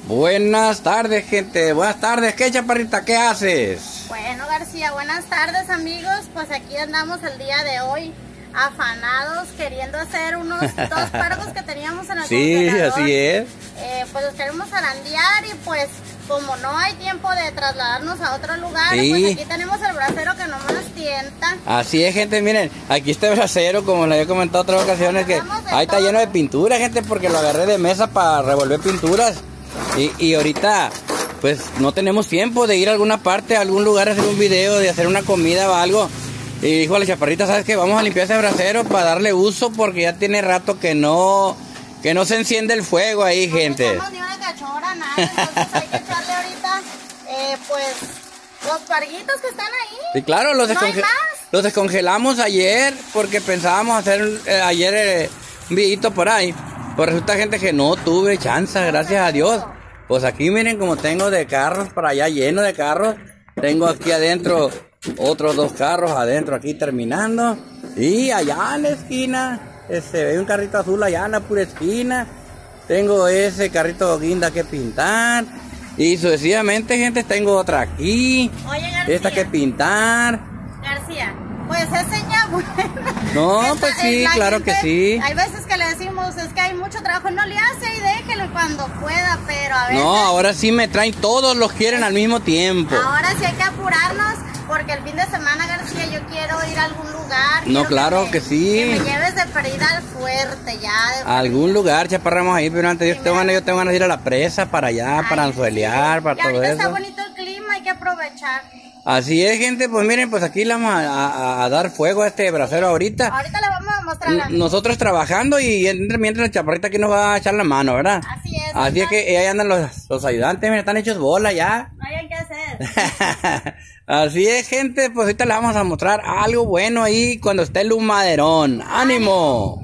Buenas tardes, gente. Buenas tardes. ¿Qué, Chaparrita? ¿Qué haces? Bueno, García, buenas tardes, amigos. Pues aquí andamos el día de hoy afanados, queriendo hacer unos 2 pargos que teníamos en el congelador. Sí, así es. Pues los queremos zarandear y pues como no hay tiempo de trasladarnos a otro lugar, Sí. pues aquí tenemos el brasero que no nos tienta. Así es, gente. Miren, aquí está el brasero, como les había comentado otras ocasiones, que ahí está lleno de pintura, gente, porque lo agarré de mesa para revolver pinturas. Y ahorita, pues, no tenemos tiempo de ir a alguna parte, a algún lugar, a hacer un video, de hacer una comida o algo. Y dijo a la Chaparrita, ¿sabes qué? Vamos a limpiar ese brasero para darle uso, porque ya tiene rato que no se enciende el fuego ahí, gente. No tenemos ni una cachorra, nada, entonces hay que echarle ahorita, pues, los parguitos que están ahí. Sí, claro, los descongelamos ayer, porque pensábamos hacer ayer un videito por ahí. Pues resulta, gente, que no tuve chance, gracias a Dios. Pues aquí miren como tengo de carros para allá, lleno de carros. Tengo aquí adentro otros 2 carros adentro aquí terminando. Y allá en la esquina, se ve un carrito azul allá en la pura esquina. Tengo ese carrito guinda que pintar. Y sucesivamente, gente, tengo otra aquí. Oye, García. Esta que pintar. García, pues es señal buena. No, pues sí, claro que sí. Hay veces que le decimos, es que hay mucho trabajo, no le hace y déjelo cuando pueda, pero a veces... No, ahora sí me traen, todos los quieren al mismo tiempo. Ahora sí hay que apurarnos, porque el fin de semana, García, yo quiero ir a algún lugar. No, claro que sí. Que me lleves de perdida al fuerte, ya. A algún lugar, Chaparramos ahí, pero antes yo tengo ganas de ir a la presa, para allá, para anzuelear, para todo ahorita eso. Está bonito el clima, hay que aprovechar. Así es, gente, pues miren, pues aquí le vamos a dar fuego a este brasero ahorita. Ahorita le vamos a mostrar. Nosotros trabajando y mientras la Chaparrita aquí nos va a echar la mano, ¿verdad? Así es. Así es que ahí andan los ayudantes, miren, están hechos bola ya. No hay que hacer. Así es, gente, pues ahorita le vamos a mostrar algo bueno ahí cuando esté el humaderón. ¡Ánimo!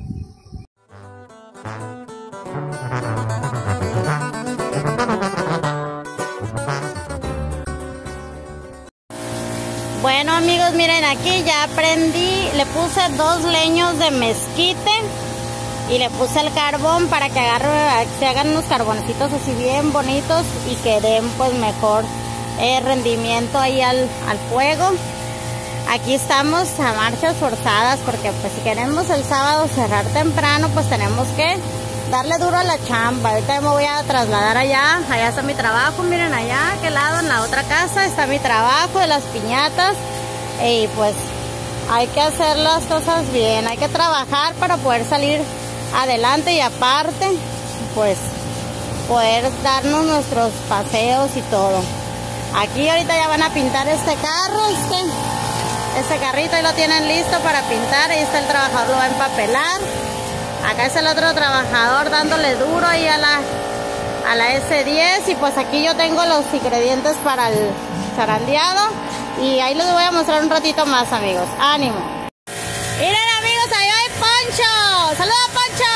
Bueno, amigos, miren, aquí ya aprendí, le puse 2 leños de mezquite y le puse el carbón para que se hagan unos carboncitos así bien bonitos y que den pues mejor rendimiento ahí al fuego. Aquí estamos a marchas forzadas porque pues si queremos el sábado cerrar temprano, pues tenemos que darle duro a la chamba. Ahorita me voy a trasladar allá está mi trabajo, miren allá, a aquel lado en la otra casa está mi trabajo de las piñatas. Y pues hay que hacer las cosas bien, hay que trabajar para poder salir adelante y aparte pues poder darnos nuestros paseos y todo. Aquí ahorita ya van a pintar este carro, este carrito, ahí lo tienen listo para pintar. Ahí está el trabajador, lo va a empapelar. Acá es el otro trabajador dándole duro ahí a la S10. Y pues aquí yo tengo los ingredientes para el zarandeado. Y ahí les voy a mostrar un ratito más, amigos. ¡Ánimo! Miren, amigos, ahí va el Poncho. ¡Saluda, Poncho!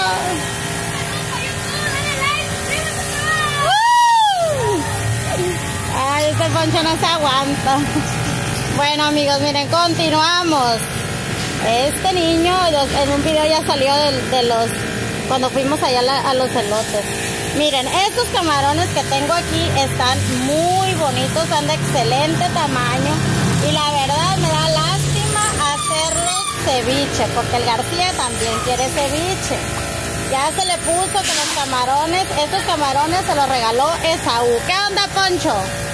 Ay, este Poncho no se aguanta. Bueno, amigos, miren, continuamos. Este niño en un video ya salió cuando fuimos allá a los elotes. Miren, estos camarones que tengo aquí están muy bonitos, son de excelente tamaño. Y la verdad me da lástima hacerles ceviche, porque el García también quiere ceviche. Ya se le puso que los camarones, estos camarones se los regaló Esaú. ¿Qué onda, Poncho?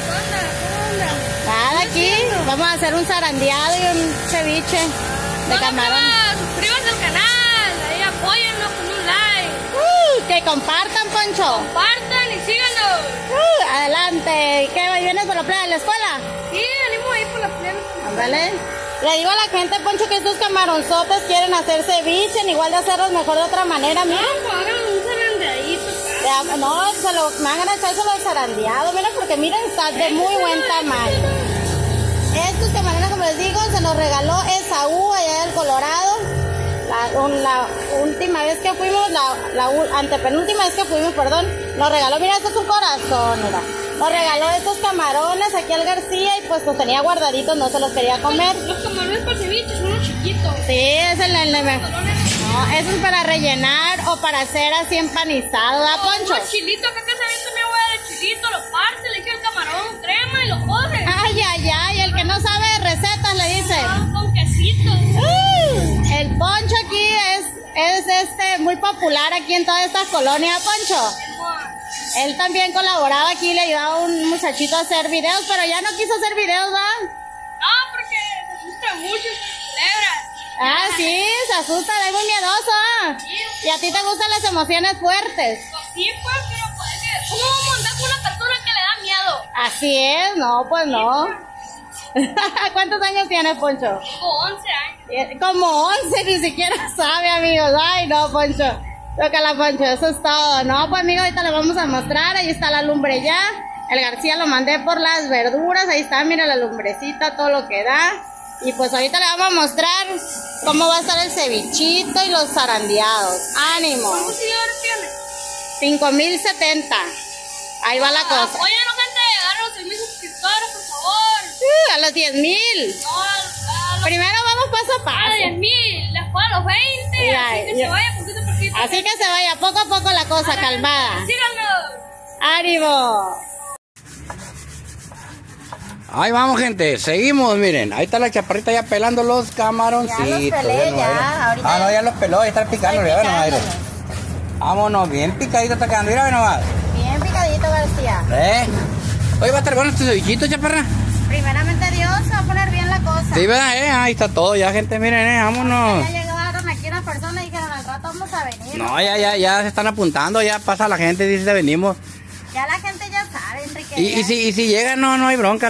Nada, aquí vamos a hacer un zarandeado y un ceviche de camarón. Suscríbanse al canal, ahí apóyennos con un like. Que compartan, Poncho. Compartan y síganos. Adelante. ¿Qué vienes por la playa de la escuela? Sí, venimos ahí por la playa. Ándale. Le digo a la gente, Poncho, que estos camaronzotes quieren hacer ceviche, igual de hacerlos mejor de otra manera, mira. No, hagan un zarandeadito. No, me van a echárselo al zarandeado, mira, porque miren, está de muy buen tamaño. Estos camarones, como les digo, se los regaló Esaú allá del Colorado. La última vez que fuimos, antepenúltima vez que fuimos, perdón, nos regaló, mira, esto es un corazón, mira. Nos regaló estos camarones aquí al García y pues los tenía guardaditos, no se los quería comer. Los camarones para ceviche son los chiquitos. Sí, es el no, eso es para rellenar o para hacer así empanizado, ¿da, Poncho? Un chilito que se avienta mi abuela de quesito, lo parte, le echa el camarón, crema y lo corre. Ay, ay, ay, el que no sabe de recetas le dice. Con quesito. El Poncho aquí es muy popular aquí en toda esta colonia, Poncho. Él también colaboraba aquí, le ayudaba a un muchachito a hacer videos, pero ya no quiso hacer videos, ¿va? No, porque se asusta mucho, se celebra. Ah, sí, se asusta, es muy miedoso, ¿ah? Y a ti te gustan las emociones fuertes. Pues sí, pues, pero pues, ¿cómo vamos a andar con una persona que le da miedo? Así es, no, pues no. ¿Cuántos años tienes, Poncho? Como 11 años. Como 11, ni siquiera sabe, amigos. Ay, no, Poncho. Tócala, Poncho, eso es todo. No, pues, amigo, ahorita le vamos a mostrar. Ahí está la lumbre ya. El García lo mandé por las verduras. Ahí está, mira la lumbrecita, todo lo que da. Y pues ahorita le vamos a mostrar cómo va a estar el cevichito y los zarandeados. ¡Ánimo! ¿Cuántos seguidores tiene? 5,070. Ahí va la cosa. Apóyanos, gente, llegar a los 6,000 suscriptores, por favor. A los 10,000. No, a los Primero vamos paso a paso. 10,000, después a los 20, Ya, así que ya. se vaya poquito a poquito. Así que se vaya poco a poco la cosa, calmada. Síganos. ¡Ánimo! Ahí vamos, gente, seguimos, miren. Ahí está la chaparrita ya pelando los camaroncitos. Ya los pelé, no, ya, ahorita. Ah, no, ya los peló, ya está picando, ya no aire. picándolos. Vámonos, bien picadito está quedando, mira, ve nomás. Bien picadito, García. Oye, va a estar bueno este cevichito, chaparra. Primeramente Dios, se va a poner bien la cosa. Sí, ¿verdad? Ahí está todo ya, gente, miren, vámonos. Ya llegaron aquí unas personas y dijeron, al rato vamos a venir. No, ya se están apuntando, ya pasa la gente, dice, venimos. Ya la gente ya sabe, Enrique. Y si llegan, no hay bronca.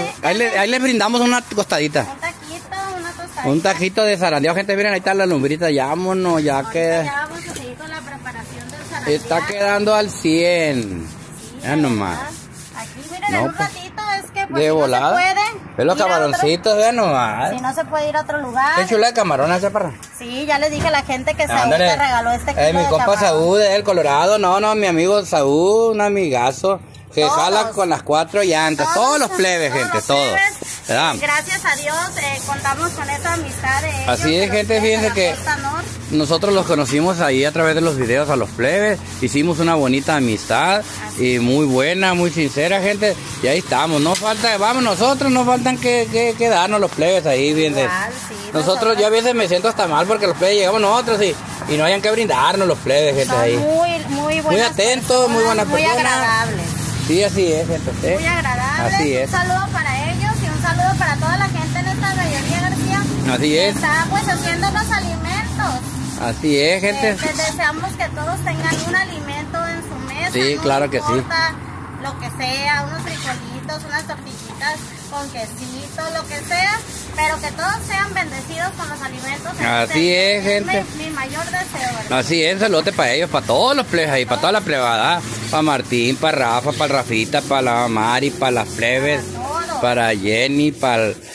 Ahí les brindamos una costadita. Un taquito, una tostadita. Un tajito de zarandeado, gente, miren, ahí está la lumbrita, ya vámonos, ya Ahorita queda. ya vamos a seguir con la preparación del zarandeado. Está quedando al 100. Ya nomás. Aquí, miren, No, en un pues, ratito es que pues, de si volada. no se puede Ve los ir a otro- camaroncitos, vean nomás. Si no se puede ir a otro lugar. Qué chula de camarón, chaparra. Sí, ya les dije a la gente que Saúl Ándale. te regaló este kilo Mi de compa camarón. Saúl del Colorado, no, mi amigo Saúl, un amigazo. Que Todos. jala con las 4 llantas, todos los plebes, gente, los todos. plebes. ¿Verdad? Gracias a Dios contamos con esa amistad de ellos. Así es, de los gente, plebes de fíjense la que Costa Norte. nosotros los conocimos ahí a través de los videos a los plebes, hicimos una bonita amistad y muy buena, muy sincera, gente, y ahí estamos, no falta, vamos nosotros, no faltan que darnos los plebes ahí, bien. Igual, sí, Nosotros yo a veces me siento hasta mal porque los plebes llegamos nosotros y no hayan que brindarnos los plebes, gente, Son ahí. muy buenas Muy atentos, personas, muy buenas muy personas. agradables. Sí, así es, gente. ¿sí? Muy agradables. Así es. Un saludo para ellos y un saludo para toda la gente en esta mayoría, García. Así que es. está pues haciendo los alimentos. Así es, gente. Deseamos que todos tengan un alimento en su mesa. Sí, no claro que sí. importa lo que sea, unos frijolitos, unas tortillitas con quesito, lo que sea, pero que todos sean bendecidos con los alimentos. Así es, gente. Mi mayor deseo, ¿verdad? Así es, un saludote para ellos, para todos los plebes ahí, para toda la plebada. Para Martín, para Rafa, para el Rafita, para la Mari, para las plebes, Para todos. para Jenny, para el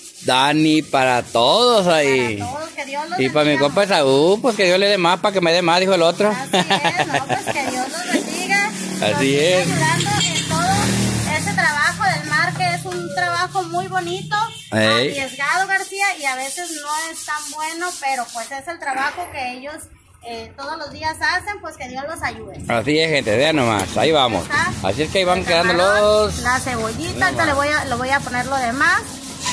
Dani, para todos ahí. Para todos, que Dios los Y para mi bendiga. compa Saúl, pues que Dios le dé más para que me dé más, dijo el otro. Así es, no, pues que Dios los bendiga. Así Nos sigue es. ayudando en todo ese trabajo del mar, que es un trabajo muy bonito, Ey. arriesgado, García, y a veces no es tan bueno, pero pues es el trabajo que ellos todos los días hacen, pues que Dios los ayude. Así es, gente, vean nomás, ahí vamos. Está Así es que ahí van el quedando camarón, los... la cebollita, ahorita le voy a poner lo demás.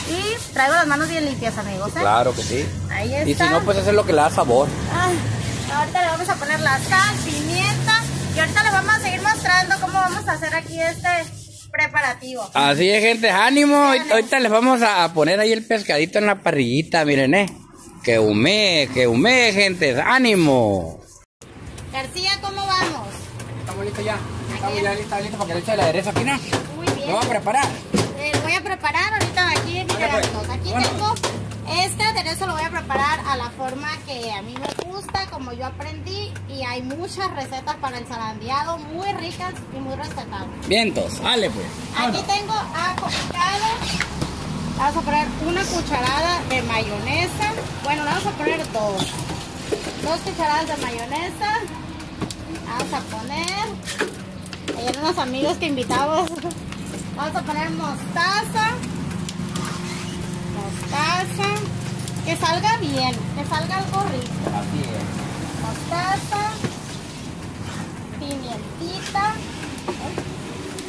Y traigo las manos bien limpias, amigos, ¿eh? Claro que sí. Ahí está. Y si no, pues eso es lo que le da sabor. Ay, ahorita le vamos a poner la sal, pimienta y ahorita le vamos a seguir mostrando cómo vamos a hacer aquí este preparativo. Así es, gente, ánimo. Ahorita les vamos a poner ahí el pescadito en la parrillita, miren, Que humee, gente, ánimo. García, ¿cómo vamos? Estamos listos ya. Estamos ya listos para que le eche el aderezo aquí, ¿no? Muy bien. Lo vamos a preparar. Lo voy a preparar ahorita aquí, miren, pues. amigos, aquí Bueno. tengo este aderezo, lo voy a preparar a la forma que a mí me gusta, como yo aprendí, y hay muchas recetas para el zarandeado muy ricas y muy respetables. Vientos, dale pues. Aquí tengo ajo picado. Vamos a poner una cucharada de mayonesa. Bueno, vamos a poner dos cucharadas de mayonesa. Vamos a poner, ayer unos amigos que invitamos, vamos a poner mostaza, que salga bien, que salga algo rico. Así es. Mostaza, pimientita,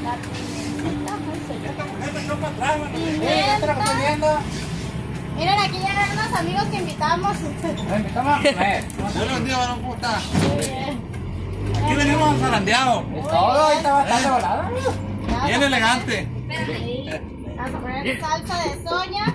Pimienta. Miren, aquí llegan unos amigos que invitamos. Invitamos a comer. Buenos días, varón, ¿cómo está? Muy bien. Aquí venimos zarandeados. Es todo, ahí está bastante volado. Bien elegante. Sí. Vamos a poner salsa de soya.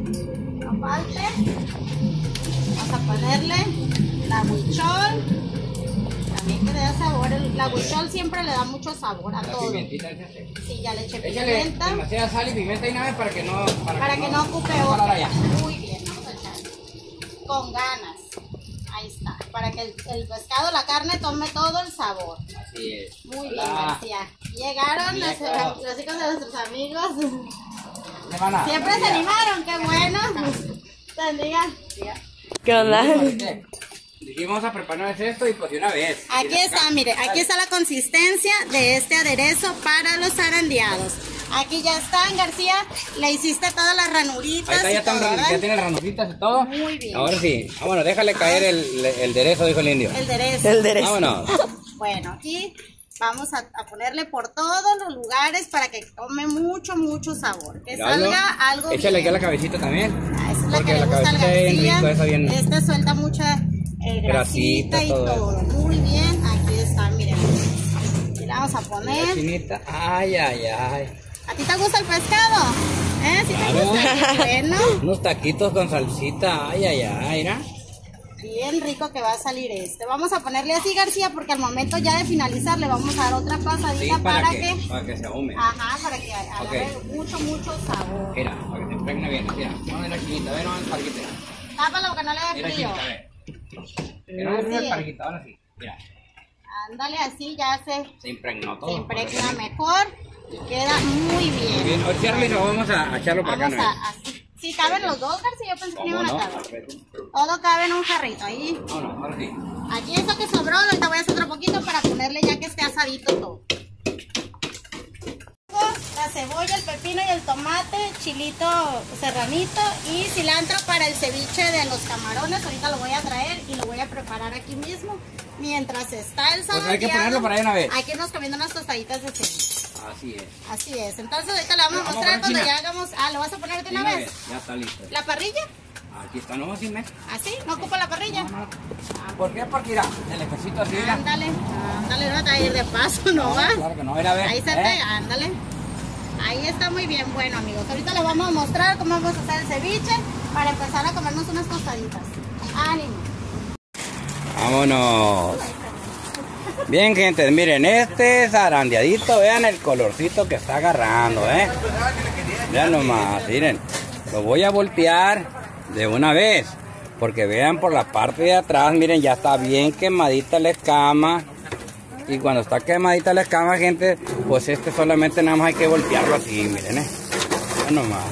No falte. Vamos a ponerle la huichol. También que le da sabor. La huichol siempre le da mucho sabor a todo. Sí, ya le eché Échale pimienta. demasiada sal y pimienta y nada para que no... Para que no ocupe para otra. allá. Muy bien, vamos a echar. Con ganas. Ahí está. Para que el pescado, la carne tome todo el sabor. Así es. Muy bien, Hola. García. Llegaron Hola, los claro. hijos de nuestros amigos. Semana. Siempre se animaron, qué bueno. Bendiga. ¿Qué onda? Dijimos a prepararnos esto y pues de una vez. Aquí está, mire, aquí está la consistencia de este aderezo para los zarandeados. Aquí ya están, García. Le hiciste todas las ranuritas. Ahí está, y ya están, todo, ya ¿verdad? tiene ranuritas y todo. Muy bien. Ahora sí. Bueno, déjale caer el derezo, dijo el indio. El aderezo. El derecho. Vámonos. Bueno, aquí vamos a ponerle por todos los lugares para que tome mucho, mucho sabor. Que Míralo. salga algo Échale aquí a bien. la cabecita también. Ah, esa es la Porque que le la gusta al cabecita es bien García. rico, esa bien. Esta suelta mucha grasita Grasita, y todo todo. Muy bien, aquí está, miren. Y le vamos a poner. Chinita. Ay, ay, ay. ¿A ti te gusta el pescado? ¿Sí te Claro. gusta? Qué bueno. Unos taquitos con salsita. Ay, ay, ay. Mira. Bien rico que va a salir este. Vamos a ponerle así, García, porque al momento ya de finalizar le vamos a dar otra Sí, pasadita para para que se ahume. Ajá, para que agarre mucho, mucho sabor. Mira, para que se impregne bien. Mira, vamos a ver la chinita. A ver, vamos a ver parquita. Tápalo que no le dé Mira, frío. chinita, a ver. Que no me Así es. parquita, ahora sí. Mira, Ándale, así ya se impregnó se todo. impregna mejor y queda muy bien. Bien, ahorita mismo vamos a echarlo para Vamos acá. a así. Sí, caben los dos, García. Yo pensé que no ¿Cómo iban a no? caber. Perfecto. Todo cabe en un jarrito ahí. Vámonos, ahora sí. Aquí eso que sobró, ahorita voy a hacer otro poquito para ponerle ya que esté asadito todo. La cebolla, el pepino y el tomate, chilito serranito y cilantro para el ceviche de los camarones. Ahorita lo voy a traer y lo voy a preparar aquí mismo. Mientras está el Pues hay que zarandeado, ponerlo para ahí una vez. hay que irnos comiendo unas tostaditas de ceviche. Así es. Así es. Entonces ahorita le vamos a Vamos a mostrar poner cuando China. ya hagamos... Ah, ¿lo vas a poner de una Una vez? Ya está listo. ¿La parrilla? Aquí está, no, sin me. ¿Así? ¿No ocupa la parrilla? ¿Por qué? Porque mira, el ejército así, mira. Ándale, ándale, no te va a ir de paso nomás. Claro que no, era a ver. Ahí se pega, ándale. Ahí está muy bien. Bueno, amigos, ahorita les vamos a mostrar cómo vamos a hacer el ceviche para empezar a comernos unas tostaditas. ¡Ánimo! Vámonos. Bien, gente, miren, este zarandeadito, vean el colorcito que está agarrando, Vean nomás, miren. Lo voy a voltear de una vez, porque vean por la parte de atrás, miren, ya está bien quemadita la escama. Y cuando está quemadita la escama, gente, pues este solamente nada más hay que voltearlo así, miren, Vean nomás.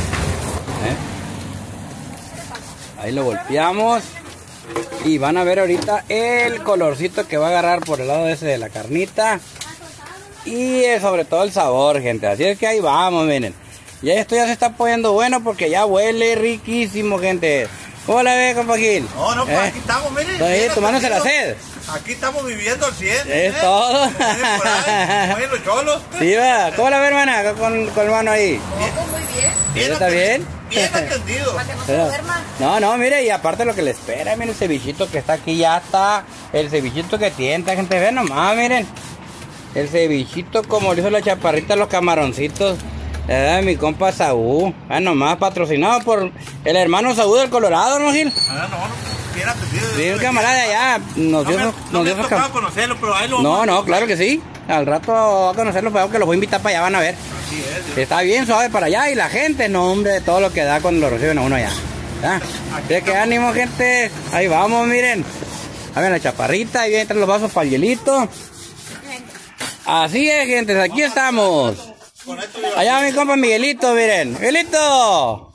Ahí lo volteamos. Y van a ver ahorita el colorcito que va a agarrar por el lado ese de la carnita. Y sobre todo el sabor, gente. Así es que ahí vamos, miren. Ya esto ya se está poniendo bueno porque ya huele riquísimo, gente. ¿Cómo la ve, compa Gil? No, pues aquí estamos, miren. Estoy ahí tomándose la sed. Aquí estamos viviendo al 100. Es todo. Por ahí, como los cholos. Sí, va. ¿Cómo la ve, hermana? Con el mano ahí. ¿Está bien? Bien atendido. No, mire, y aparte lo que le espera, miren el cevichito que está aquí, ya está. El cevichito que tienta, gente, ve nomás, miren. El cevichito como lo hizo la chaparrita, los camaroncitos. Mi compa Saúl. Nomás patrocinado por el hermano Saúl del Colorado, ¿no, Gil? Bien atendido. Sí, un camarada allá. Nos dio No me ha tocado conocerlo, pero ahí lo No, claro que sí. Al rato va a conocerlo, pero que los voy a invitar para allá, van a ver. Así es. Está bien suave para allá y la gente, no, hombre, todo lo que da cuando lo reciben a uno allá. ¿De qué ánimo, gente? Ahí vamos, miren. A ver la chaparrita, ahí vienen los vasos para el hielito. Así es, gente, aquí estamos. Allá mi compa Miguelito, miren. ¡Miguelito!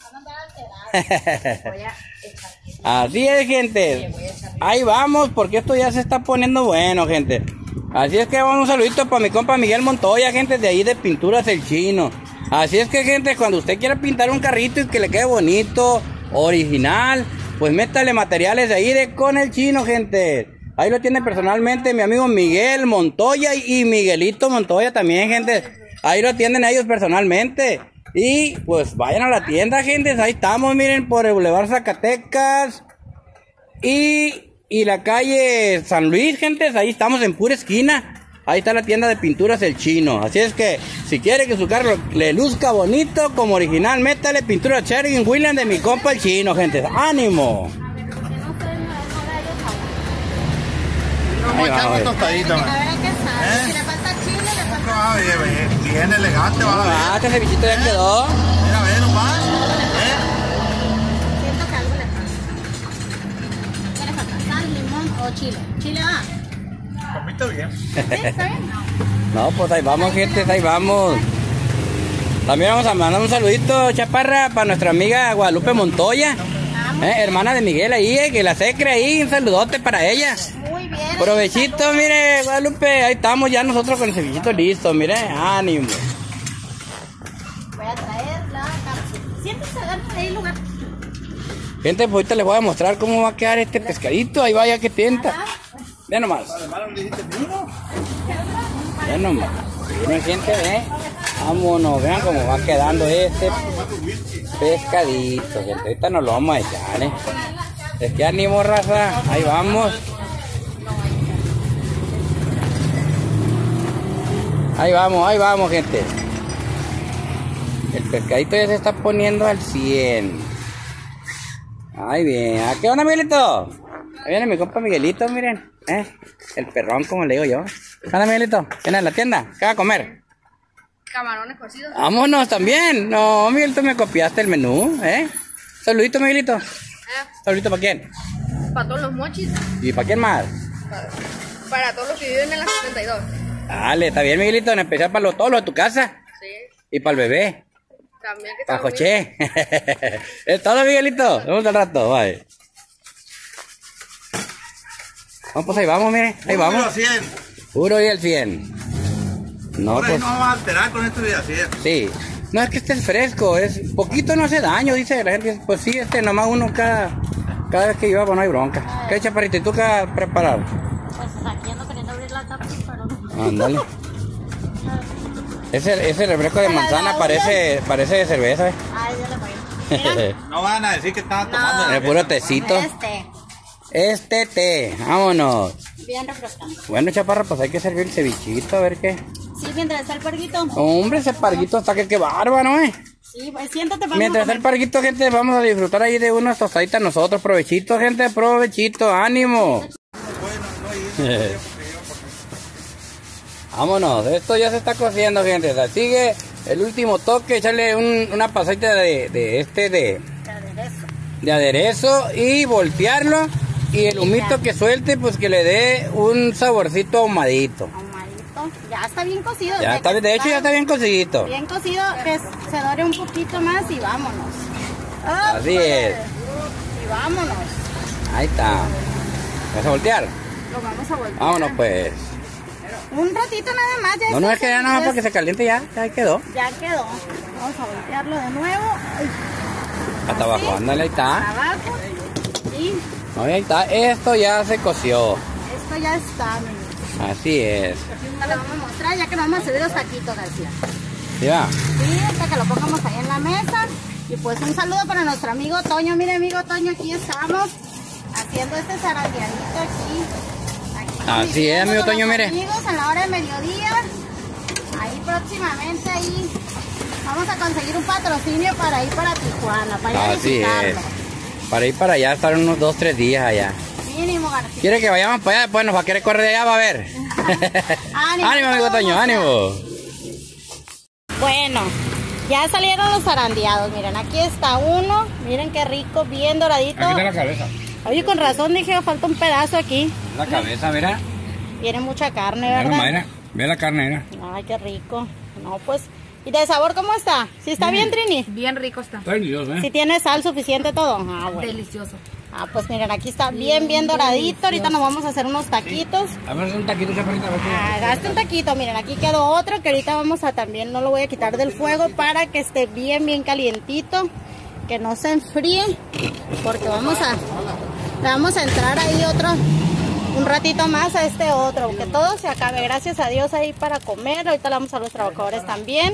Así es, gente. Ahí vamos, porque esto ya se está poniendo bueno, gente. Así es que vamos un saludito para mi compa Miguel Montoya, gente, de ahí de Pinturas El Chino. Así es que, gente, cuando usted quiera pintar un carrito y que le quede bonito, original, pues métale materiales de ahí de con el Chino, gente. Ahí lo tiene personalmente mi amigo Miguel Montoya y Miguelito Montoya también, gente. ahí lo atienden ellos personalmente. Y pues vayan a la tienda, gente. Ahí estamos, miren, por el Boulevard Zacatecas y la calle San Luis, gente. Ahí estamos en pura esquina. Ahí está la tienda de pinturas El Chino. Así es que si quiere que su carro le luzca bonito como original, métale pintura Sherwin Williams de mi compa El Chino, gente. ¡Ánimo! Vamos a echar una tostadita, man. A ver qué sabe. Si le falta chile, le falta... Ah, bien elegante, va a ver. Ah, este bichito ya quedó. Mira, ve nomás. Siento que algo le falta. ¿Qué le falta? ¿Sal, limón o chile? Chile va. Comiste bien. ¿Sí? ¿Está bien? No, pues ahí vamos, gente, ahí vamos. También vamos a mandar un saludito, chaparra, para nuestra amiga Guadalupe Montoya, hermana de Miguel ahí, que la secre ahí, un saludote para ella. Muy bien. Provechito, mire, Guadalupe, ahí estamos ya nosotros con el cevichito listo, mire, ánimo. Voy a traer la cápsula. Siéntese, agarra ahí lugar. Gente, pues ahorita les voy a mostrar cómo va a quedar este pescadito, ahí vaya que tienta. Vean nomás. Vean nomás. Miren, gente, vámonos, vean cómo va quedando este pescadito, gente. Ahorita nos lo vamos a echar, Es que ánimo, raza. Ahí vamos. Ahí vamos, gente. El pescadito ya se está poniendo al 100. Ay, bien. ¿A qué onda, Miguelito? Ahí viene mi compa Miguelito, miren. El perrón, como le digo yo. ¿Qué onda, Miguelito? ¿Viene a la tienda? ¿Qué va a comer? Camarones cocidos. Vámonos también. No, Miguelito, me copiaste el menú, Saludito, Miguelito. ¿Saludito para quién? Para todos los mochis. ¿Y para quién más? Para todos los que viven en la 72. Dale, está bien, Miguelito. En especial para todos los de tu casa. Sí. Y para el bebé. También que Para Joché. Es todo, Miguelito. Vamos al rato, bye. Vamos, pues ahí vamos, mire. Ahí vamos. Puro 100. Puro y el 100. No, Ahora pues no vamos a alterar con esto de 100. sí. No es que esté fresco, es poquito, no hace daño, dice la gente. Pues sí, nomás uno cada vez que lleva, pues no hay bronca. ¿Qué, chaparrito? ¿Y tú qué has preparado? Pues aquí ando queriendo abrir la cápsula, pero no. Ándale. Ese refresco de manzana parece de cerveza, Ay, Dios le voy. Mira. No van a decir que estaban tomando. Es puro tecito. Este té, vámonos. Bien refrescante. Bueno, chaparra, pues hay que servir el cevichito, a ver qué. Sí, mientras está el parguito. Hombre, ese parguito hasta que bárbaro, Sí, pues siéntate, vamos Mientras a está el comer. parguito, gente, vamos a disfrutar ahí de unas tostaditas nosotros. Provechito, gente, provechito, ánimo. Vámonos, esto ya se está cociendo, gente. O sea, sigue el último toque, echarle una pasadita de aderezo y voltearlo. Y el humito que suelte, pues que le dé un saborcito ahumadito. Ahumadito. Ya está bien cocido. Ya está, de hecho ya está bien cocidito. Bien cocido, que se dore un poquito más y vámonos. Así es. Y vámonos. Ahí está. ¿Vas a voltear? Lo vamos a voltear. Vámonos pues. Un ratito nada más. Ya No, está, es que ya nada más para que se caliente ya quedó. Ya quedó. Vamos a voltearlo de nuevo. Hasta abajo, ándale, ahí está. Abajo. Y No, ahí está. Esto ya se coció. esto ya está, amigos. Así es. Ahorita le vamos a mostrar ya que nos vamos a subir los taquitos, García. ¿Sí va? Sí, hasta que lo pongamos ahí en la mesa. Y pues un saludo para nuestro amigo Toño. Mire, amigo Toño, aquí estamos haciendo este zarandeadito aquí con Así mis es, amigo con Toño, los mire. amigos en la hora de mediodía. Ahí próximamente ahí vamos a conseguir un patrocinio para ir para Tijuana, para ir a Así visitarlo. es. Para ir para allá, estar unos 2-3 días allá. Mínimo, García. ¿Quiere que vayamos para allá? Después nos va a querer correr de allá, va a ver. Ánimo, amigo Toño, ánimo. Bueno, ya salieron los zarandeados. Miren, aquí está uno. Miren qué rico, bien doradito. Aquí está la cabeza. Oye, con razón dije, falta un pedazo aquí. La cabeza, mira. Tiene mucha carne, Mira, ¿verdad? mira. Ve la carne, mira. Ay, qué rico. No, pues. ¿Y de sabor cómo está? ¿Sí está bien, Trini? Bien rico está. Está delicioso, ¿Sí tiene sal suficiente todo? Ah, bueno. Delicioso. Ah, pues miren, aquí está bien doradito. Ahorita nos vamos a hacer unos taquitos. A ver, un taquito, chaparrita. Hagaste un taquito, miren, aquí quedó otro que ahorita vamos a también, no lo voy a quitar del fuego para que esté bien calientito, que no se enfríe, porque le vamos a entrar ahí un ratito más a este otro, que todo se acabe, gracias a Dios ahí para comer. Ahorita le vamos a los trabajadores también.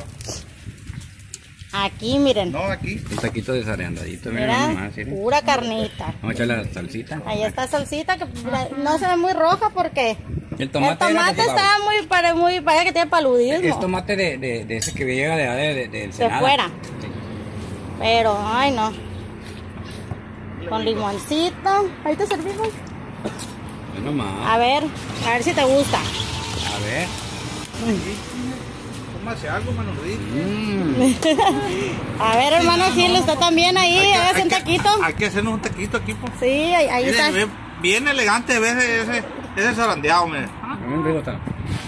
Aquí, miren. No, aquí. Un taquito de zarandeadito, Mira, nomás, miren. pura carnita. Vamos a echarle la salsita. Ahí está salsita que no se ve muy roja porque El tomate, está muy parece que tiene paludismo. Es tomate de ese que llega del De Senada. fuera. Sí. Pero, ay no. Con limoncito. Ahí te servimos. Ve nomás. A ver si te gusta. A ver. Tómase algo, mano Luis. A ver, hermano Gil, está también ahí, hágase un taquito. Hay que hacernos un taquito aquí, pues. Sí, ahí está. Bien elegante, ves ese zarandeado, mire. Bien rico está.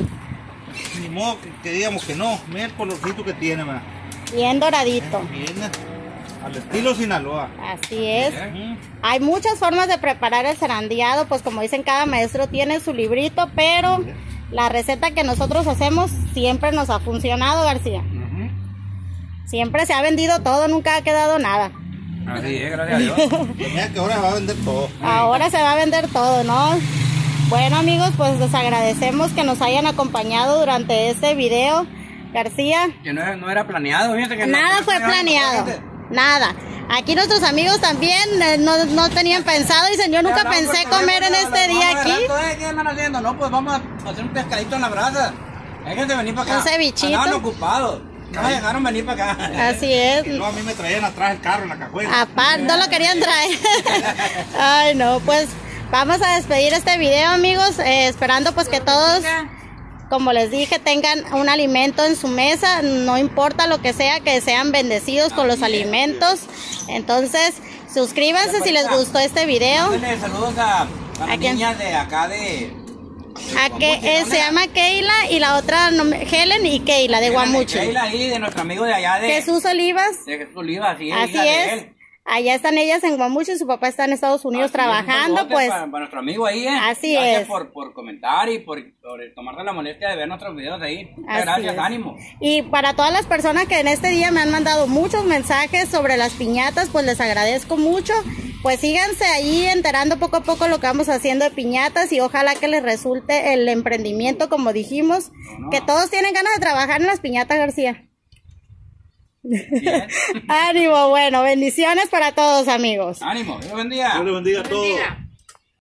Ni modo que digamos que no. Mira el colorcito que tiene, mira. Bien doradito. Bien al estilo Sinaloa. Así es. Hay muchas formas de preparar el zarandeado, pues como dicen, cada maestro tiene su librito, pero la receta que nosotros hacemos siempre nos ha funcionado, García. Siempre se ha vendido todo, nunca ha quedado nada. Así es, gracias a Dios. Mira que ahora se va a vender todo. Ahora se va a vender todo, ¿no? Bueno, amigos, pues les agradecemos que nos hayan acompañado durante este video, García. Que no era planeado, fíjate que Nada fue planeado, nada. Aquí nuestros amigos también no tenían pensado, dicen, yo nunca pensé comer en este día aquí. ¿Qué andan haciendo? No, pues vamos a hacer un pescadito en la brasa. Déjense venir para acá. Un cevichito. Estaban ocupados. No me dejaron venir para acá. Así es. No, a mí me traían atrás el carro en la cajuela. Aparte, no lo querían traer. Ay, no, pues vamos a despedir este video, amigos, esperando pues que todos, como les dije, tengan un alimento en su mesa, no importa lo que sea, que sean bendecidos con los alimentos. Entonces, suscríbanse si les gustó este video. Denle saludos a las quién? niñas de acá de... Se llama Keila y la otra Helen y Keila de Guamuchi. Keila ahí, de nuestro amigo de allá de... Jesús Olivas. De Jesús Olivas, sí, Así hija de es. él. Allá están ellas en Guamuchi, su papá está en Estados Unidos Así trabajando, es, un pues. para nuestro amigo ahí, Así Gracias es. por comentar y por tomarte la molestia de ver nuestros videos ahí. Así Gracias, es. ánimo. Y para todas las personas que en este día me han mandado muchos mensajes sobre las piñatas, pues les agradezco mucho. Pues síganse ahí enterando poco a poco lo que vamos haciendo de piñatas y ojalá que les resulte el emprendimiento, como dijimos, que todos tienen ganas de trabajar en las piñatas, García. Bien. Ánimo, bueno, bendiciones para todos, amigos. Ánimo, Dios bendiga. Dios le bendiga a todos.